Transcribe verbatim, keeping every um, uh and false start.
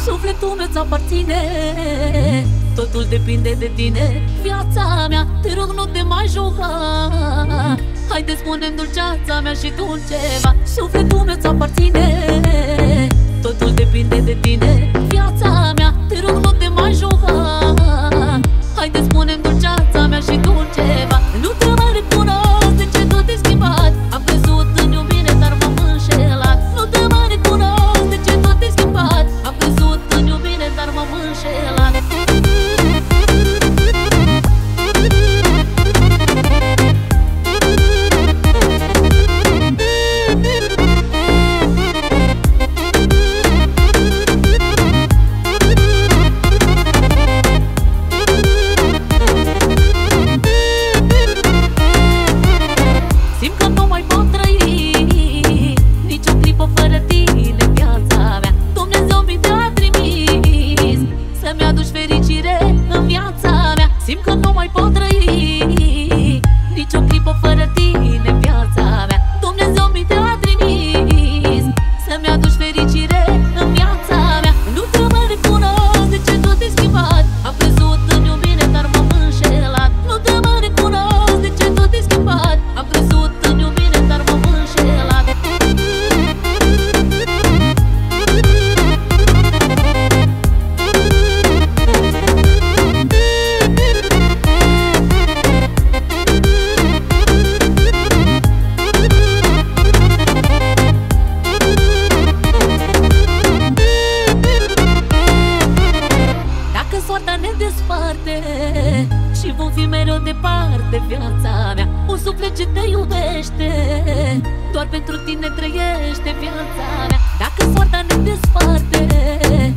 Sufletul meu ți-aparține, totul depinde de tine. Viața mea, te rog, nu te mai juca. Haide, spune-mi dulceața mea și tu ceva. Sufletul meu ți-aparține, totul depinde de tine. Viața mea, te rog, nu te mai juca. Haide, spune-mi dulceața mea și tu ceva. Nu te mai recunosc, de ce tu te-ai schimbat? Am crezut în iubire, dar m-am înșelat. Nu te mai recunosc, de ce tu te-ai schimbat? Am crezut în iubire, dar m-am înșelat. Simt că nu mai pot trăi nici o clipă fără tine, viața mea. Dumnezeu mi te-a trimis să-mi aduci fericire în viața mea. Simt că nu mai pot trăi nici o clipă fără tine, viața mea. Dumnezeu mi te-a trimis să-mi aduci fericire în viața mea. Nu te mai recunosc, de ce tu te-ai schimbat? Am crezut în iubire, dar m-am înșelat. Nu te mai recunosc, de ce tu te-ai schimbat? Am crezut în iubire, dar m-am înșelat. Dacă soarta ne desparte și vom fi mereu departe, viața mea, un suflet ce te iubește doar pentru tine trăiește, viața mea. Dacă soarta ne desparte